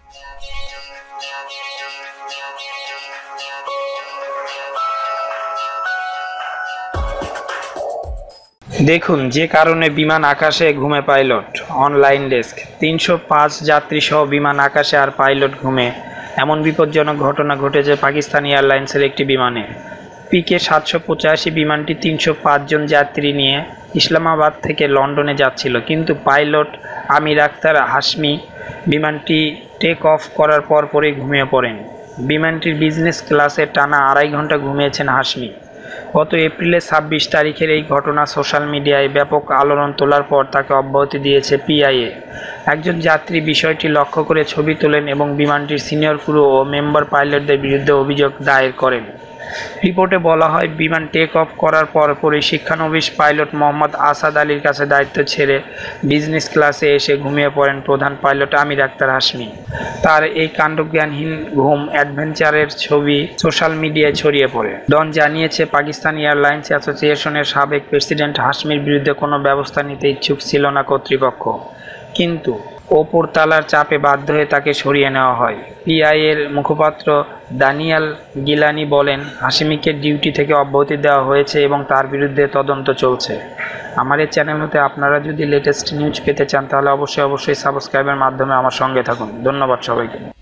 দেখুন যে কারণে বিমান আকাশে ঘুমে পাইলট। Online desk. ৩০৫ যাত্রী সহ বিমান আকাশে আর পাইলট ঘুমে, এমন বিপজ্জনক ঘটনা ঘটেছে পাকিস্তান এয়ারলাইন্সের একটি বিমানে। পিকে ৭৮৫ বিমানটি ৩০৫ জন যাত্রী নিয়ে ইসলামাবাদ থেকে লন্ডনে যাচ্ছিল, কিন্তু পাইলট আমির আক্তার হাশমি বিমানটি টেক অফ করার পরপরই ঘুমিয়ে পড়েন। বিমানটির বিজনেস ক্লাসে টানা ২.৫ ঘন্টা ঘুমিয়েছেন হাশমি। গত এপ্রিলের ২৬ তারিখের এই ঘটনা সোশ্যাল মিডিয়ায় ব্যাপক আলোড়ন তোলার পর তাকে অব্যাহতি দিয়েছে পিআইএ। একজন যাত্রী বিষয়টি লক্ষ্য করে ছবি তোলেন এবং বিমানটির সিনিয়র ক্রু ও মেম্বার পাইলটদের বিরুদ্ধে অভিযোগ দায়ের করেন। রিপোর্টে বলা হয়, বিমান টেক অফ করার পরপরই শিক্ষানবিশ পাইলট মোহাম্মদ আসাদ আলীর কাছে দায়িত্ব ছেড়ে বিজনেস ক্লাসে এসে ঘুমিয়ে পড়েন প্রধান পাইলট আমির আক্তার হাশমি। তার এই কাণ্ডজ্ঞানহীন ঘুম অ্যাডভেঞ্চারের ছবি সোশ্যাল মিডিয়ায় ছড়িয়ে পড়ে। ডন জানিয়েছে, পাকিস্তান এয়ারলাইন্স অ্যাসোসিয়েশনের সাবেক প্রেসিডেন্ট হাশমির বিরুদ্ধে কোনো ব্যবস্থা নিতে ইচ্ছুক ছিল না কর্তৃপক্ষ, কিন্তু ওপর তালার চাপে বাধ্য হয়ে তাকে সরিয়ে নেওয়া হয়। পিআইএর মুখপাত্র দানিয়াল গিলানি বলেন, হাশমিকে ডিউটি থেকে অব্যাহতি দেওয়া হয়েছে এবং তার বিরুদ্ধে তদন্ত চলছে। আমার এই চ্যানেল হতে আপনারা যদি লেটেস্ট নিউজ পেতে চান তাহলে অবশ্যই সাবস্ক্রাইবের মাধ্যমে আমার সঙ্গে থাকুন। ধন্যবাদ সবাইকে।